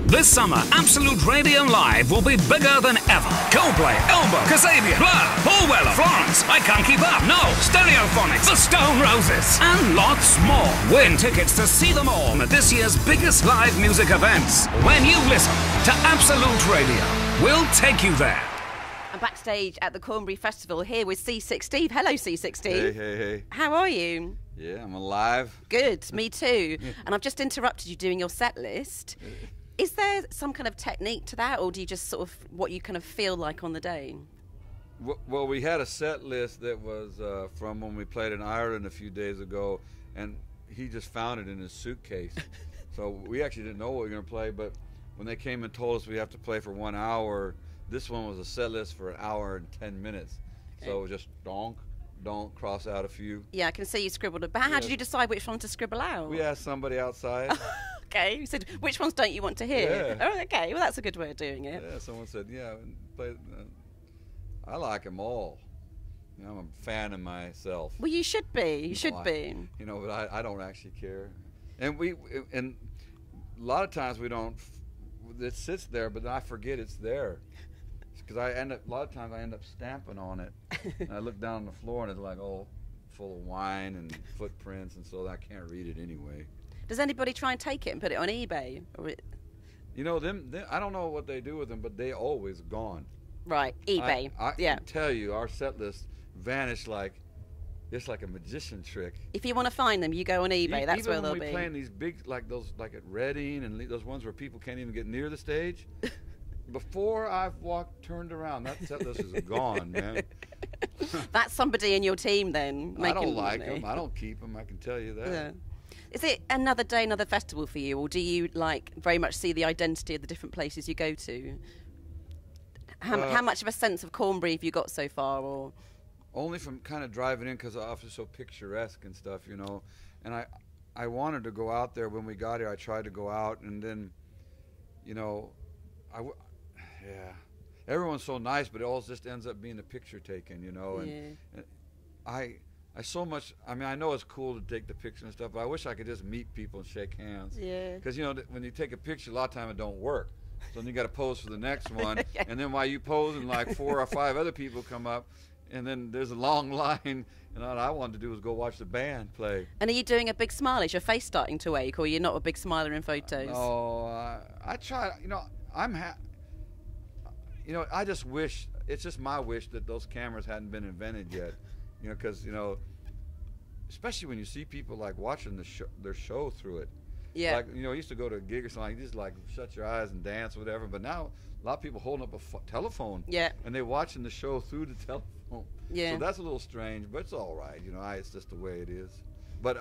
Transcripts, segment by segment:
This summer, Absolute Radio Live will be bigger than ever. Coldplay, Elbow, Kasabian, Blur, Paul Weller, Florence, I Can't Keep Up, No, Stereophonics, The Stone Roses, and lots more. Win tickets to see them all at this year's biggest live music events. When you listen to Absolute Radio, we'll take you there. I'm backstage at the Cornbury Festival here with Seasick Steve. Hello, Seasick Steve. Hey. How are you? Yeah, I'm alive. Good, me too. And I've just interrupted you doing your set list. Is there some kind of technique to that, or do you just sort of what you kind of feel like on the day? Well, we had a set list that was from when we played in Ireland a few days ago, and he just found it in his suitcase. So we actually didn't know what we were going to play, but when they came and told us we have to play for 1 hour, this one was a set list for 1 hour and 10 minutes. Okay. So just donk, cross out a few. Yeah, I can see you scribbled it. But how did you decide which one to scribble out? We asked somebody outside. Okay, you said, which ones don't you want to hear? Yeah. Oh, okay, well, that's a good way of doing it. Yeah, someone said, I like them all. You know, I'm a fan of myself. Well, you should be. You should be. You know, but I don't actually care. And a lot of times we don't, it sits there, but then I forget it's there. Because a lot of times I end up stamping on it. And I look down on the floor and it's like all full of wine and footprints, and so I can't read it anyway. Does anybody try and take it and put it on eBay? You know, them I don't know what they do with them, but they always gone. Right, eBay. I can tell you, our set list vanished it's like a magician trick. If you want to find them, you go on eBay. That's where they'll be. Even when we playing these big, like at Reading and those ones where people can't even get near the stage, before I've turned around, that set list is gone, man. That's somebody in your team then. I don't like them. I don't keep them. I can tell you that. Yeah. Is it another day, another festival for you, or do you very much see the identity of the different places you go to? How much of a sense of Cornbury have you got so far, or? Only from kind of driving in, because it's so picturesque and stuff, you know. And I wanted to go out there when we got here. I tried to go out, and then, you know, everyone's so nice, but it all just ends up being a picture taken, you know. And I so much, I mean, I know it's cool to take the picture and stuff, but I wish I could just meet people and shake hands. Yeah. Because, you know, when you take a picture, a lot of time it don't work. So then you got to pose for the next one. And then while you pose, and like 4 or 5 other people come up, and then there's a long line, and all I wanted to do was go watch the band play. And are you doing a big smile? Is your face starting to ache, or you're not a big smiler in photos? No, I try, you know, you know, I just wish, it's just my wish that those cameras hadn't been invented yet. You know, because, you know, especially when you see people like watching their show through it. Yeah. Like, you know, I used to go to a gig or something, you just like shut your eyes and dance or whatever. But now a lot of people holding up a telephone. Yeah. And they're watching the show through the telephone. Yeah. So that's a little strange, but it's all right. You know, it's just the way it is. But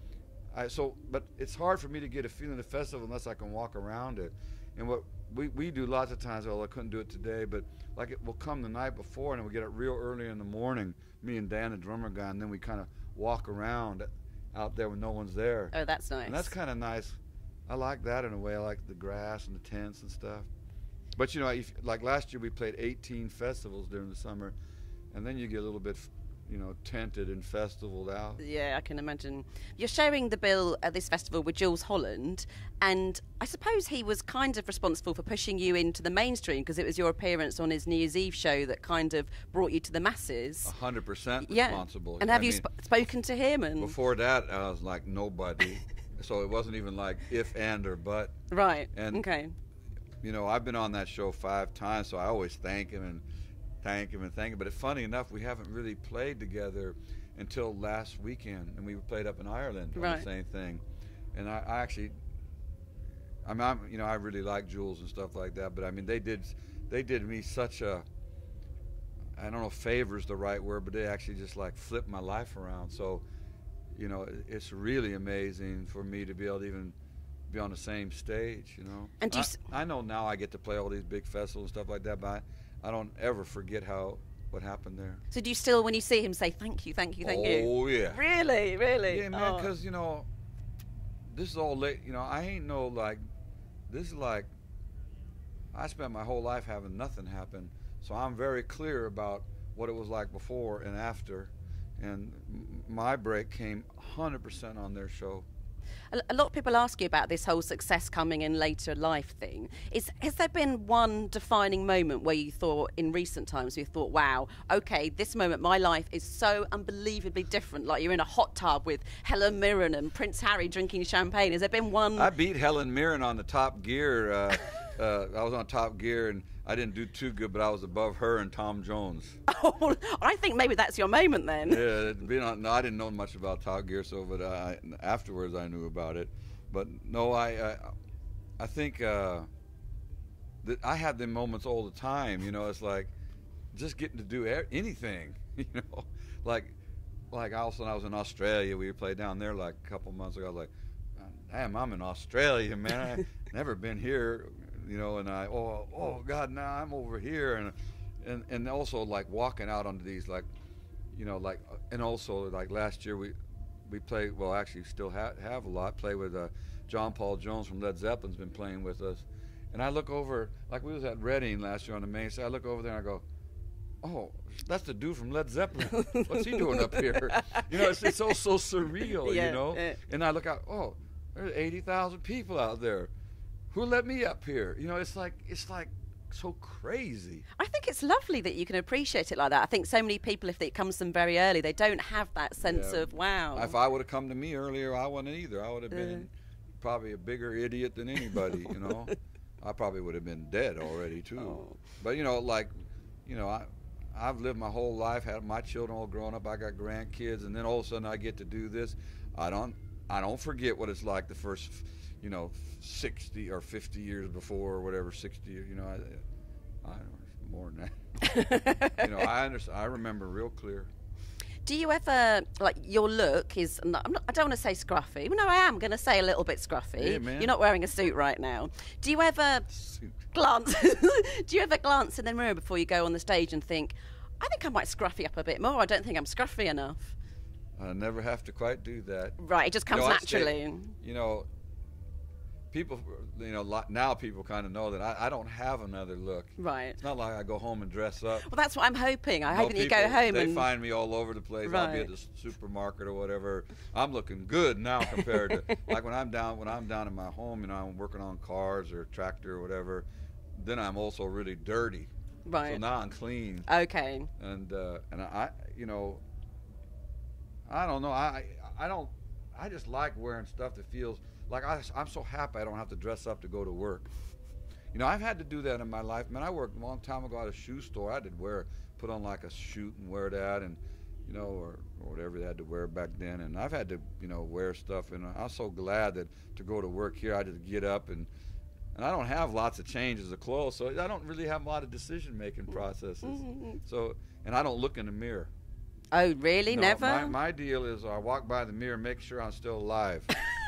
but it's hard for me to get a feeling of the festival unless I can walk around it. And what we do lots of times, I couldn't do it today, but like it will come the night before, and we'll get up real early in the morning, me and Dan, the drummer guy, and then we kind of walk around out there when no one's there. Oh, that's nice. And that's kind of nice. I like that in a way. I like the grass and the tents and stuff. But, you know, like last year we played 18 festivals during the summer, and then you get a little bit, you know, tented and festivaled out. Yeah, I can imagine. You're sharing the bill at this festival with Jules Holland, and I suppose he was kind of responsible for pushing you into the mainstream, because it was your appearance on his New Year's Eve show that kind of brought you to the masses. 100% responsible. And have you spoken to him? And before that, I was like nobody. So it wasn't even like if, and, or but. Right, and, okay. You know, I've been on that show 5 times, so I always thank him and thank him. But funny enough, we haven't really played together until last weekend, and we played up in Ireland on the same thing. And I actually, I mean, you know, I really like Jules and stuff like that, but I mean, they did me such a, I don't know if favor is the right word, but they actually just like flipped my life around. So, you know, it's really amazing for me to be able to even be on the same stage, you know. And I know now I get to play all these big festivals and stuff like that, but I don't ever forget what happened there. So do you still, when you see him, say thank you, thank you, thank you? Oh, yeah. Really? Really? Yeah, man, because, you know, this is all late. You know, I ain't no, like, this is like, I spent my whole life having nothing happen, so I'm very clear about what it was like before and after. And my break came 100% on their show. A lot of people ask you about this whole success coming in later life thing. Has there been one defining moment where you thought, in recent times, you thought, wow, okay, this moment, my life is so unbelievably different, like you're in a hot tub with Helen Mirren and Prince Harry drinking champagne? Has there been one? I beat Helen Mirren on the Top Gear. I was on Top Gear, and I didn't do too good, but I was above her and Tom Jones. Oh, I think maybe that's your moment then. Yeah, no, I didn't know much about Top Gear, but afterwards I knew about it. But no, I think that I have them moments all the time. You know, it's like just getting to do anything. You know, like also when I was in Australia, we played down there like a couple months ago. I was like, damn, I'm in Australia, man. I never been here. You know, and oh God, now I'm over here, and also like walking out onto these, like, you know, like, and also like last year we played, well, actually still have a lot, play with John Paul Jones from Led Zeppelin's been playing with us, and I look over, like we was at Reading last year on the main stage, I look over there and I go, oh, that's the dude from Led Zeppelin. What's he doing up here? You know, it's all so surreal, you know, and I look out, oh, there's 80,000 people out there. Who let me up here? You know, it's like so crazy. I think it's lovely that you can appreciate it like that. I think so many people, if it comes to them very early, they don't have that sense of wow. If I would have come to me earlier, I wouldn't either. I would have been probably a bigger idiot than anybody. You know, I probably would have been dead already too. Oh. But you know, like, you know, I've lived my whole life, had my children all grown up. I got grandkids, and then all of a sudden I get to do this. I don't forget what it's like the first, you know, 60 or 50 years before, or whatever, 60 years, you know, I don't know, more than that. You know, I understand, I remember real clear. Do you ever, like, your look is, I don't want to say scruffy. Well, no, I am going to say a little bit scruffy. Yeah, man. You're not wearing a suit right now. Do you ever glance in the mirror before you go on the stage and think, I think I might scruffy up a bit more. I don't think I'm scruffy enough. I never have to quite do that. Right, it just comes naturally. You know, people, you know, now people kind of know that I don't have another look. Right. It's not like I go home and dress up. Well, that's what I'm hoping. I'm hoping you go home they find me all over the place. Right. I'll be at the supermarket or whatever. I'm looking good now compared to like when I'm down in my home, you know, I'm working on cars or tractor or whatever. Then I'm also really dirty. Right. So now I'm clean. Okay. And I, you know, I don't know. I just like wearing stuff that feels like I'm so happy I don't have to dress up to go to work. You know, I've had to do that in my life. Man, I worked a long time ago at a shoe store. I had to put on like a suit and wear that, and you know, or whatever they had to wear back then. And I've had to, you know, wear stuff. And I'm so glad that to go to work here, I just get up and I don't have lots of changes of clothes, so I don't really have a lot of decision-making processes. Mm-hmm. So, and I don't look in the mirror. Oh, really? No, Never? My deal is I walk by the mirror and make sure I'm still alive.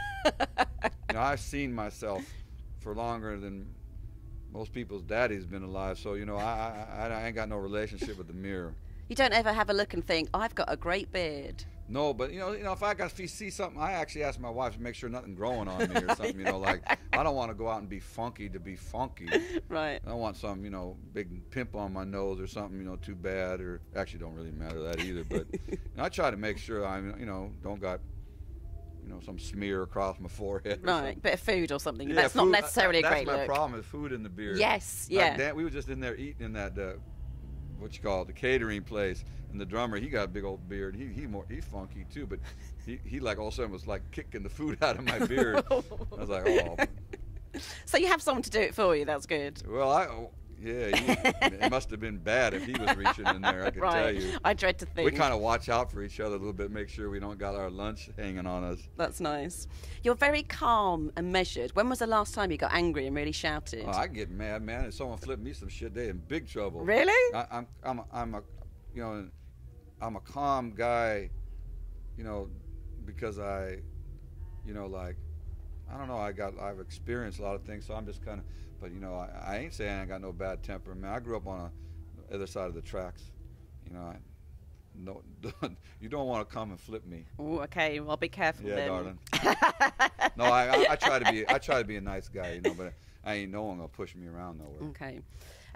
You know, I've seen myself for longer than most people's daddy's been alive, so, you know, I ain't got no relationship with the mirror. You don't ever have a look and think, I've got a great beard. No, but you know, if I see something, I actually ask my wife to make sure nothing growing on me or something. You know, like I don't want to go out and be funky to be funky. Right. I don't want some, you know, big pimp on my nose or something, you know, too bad. Or actually, don't really matter that either. But you know, I try to make sure I'm, you know, don't got, you know, some smear across my forehead. Right, bit of food or something. Yeah, that's food, not necessarily a great look. That's my problem is food in the beard. Yes, like yeah. We were just in there eating in that. What you call it, the catering place, and the drummer, he got a big old beard. He's funky too, but he like all of a sudden was like kicking the food out of my beard. I was like, oh. So you have someone to do it for you. That's good. Well, it must have been bad if he was reaching in there. I can tell you. I dread to think. We kind of watch out for each other a little bit, make sure we don't got our lunch hanging on us. That's nice. You're very calm and measured. When was the last time you got angry and really shouted? Oh, I get mad, man. If someone flipped me some shit, they in big trouble. Really? I'm a, you know, I'm a calm guy, you know, because you know, like, I don't know. I've experienced a lot of things, so I'm just kind of. But you know, I ain't saying I ain't got no bad temper. Man, I grew up on the other side of the tracks. You know, you don't want to come and flip me. Oh, okay. Well, be careful. Yeah, then. darling. No, I try to be a nice guy, you know, but I ain't no one gonna push me around nowhere. Okay.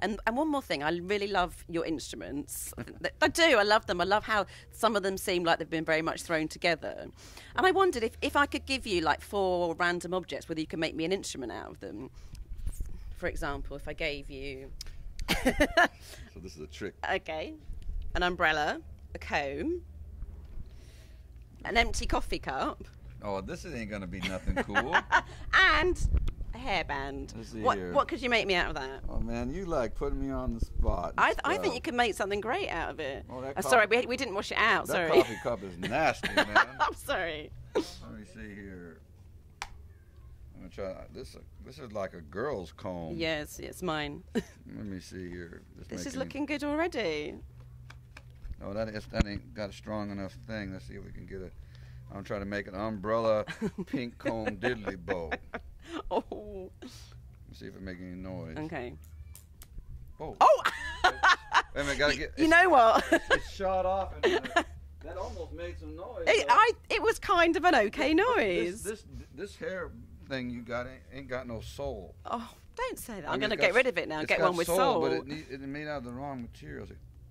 And one more thing, I really love your instruments. I do, I love them. I love how some of them seem like they've been very much thrown together. And I wondered if I could give you like 4 random objects, whether you could make me an instrument out of them. For example, if I gave you... So this is a trick. Okay. An umbrella, a comb, an empty coffee cup. Oh, this ain't gonna be nothing cool. And a hairband. Let's see what here. What could you make me out of that? Oh man, you like putting me on the spot. I think you can make something great out of it. Oh, sorry, we didn't wash it out. That Sorry. coffee cup is nasty, man. I'm sorry. Let me see here. I'm gonna try this. This is like a girl's comb. Yes, it's mine. Let me see here. This is looking good already. Oh, that ain't got a strong enough thing. Let's see if we can get a. I'm trying to make an umbrella pink comb diddly bow. Oh. Let's see if it makes any noise. Okay. Oh. Oh. Wait a minute, gotta get. You know what? It's shot off, and that almost made some noise. It was kind of an okay noise. This hair thing you got ain't got no soul. Oh, don't say that. I I'm mean, going to get rid of it now and get one with soul. But it's made out of the wrong materials.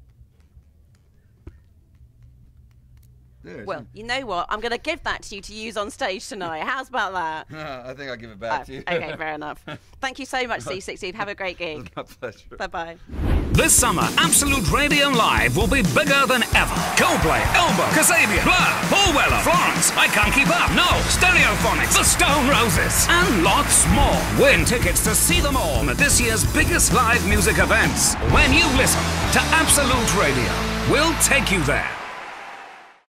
There, well, you know what? I'm going to give that to you to use on stage tonight. How's about that? I think I'll give it back to you. Okay, fair enough. Thank you so much, Seasick Steve. Have a great gig. It's my pleasure. Bye-bye. This summer, Absolute Radio Live will be bigger than ever. Coldplay, Elbow, Kasabian, Blur, Paul Weller, Florence, I Can't Keep Up, No, Stereophonics, The Stone Roses, and lots more. Win tickets to see them all at this year's biggest live music events. When you listen to Absolute Radio, we'll take you there.